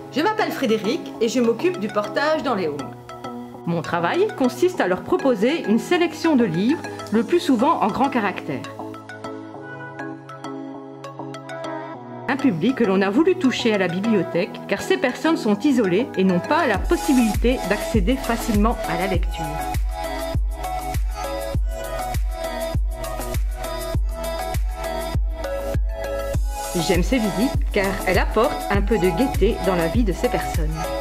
Je m'appelle Frédéric et je m'occupe du portage dans les homes. Mon travail consiste à leur proposer une sélection de livres, le plus souvent en grand caractère. Un public que l'on a voulu toucher à la bibliothèque car ces personnes sont isolées et n'ont pas la possibilité d'accéder facilement à la lecture. J'aime ces visites car elles apportent un peu de gaieté dans la vie de ces personnes.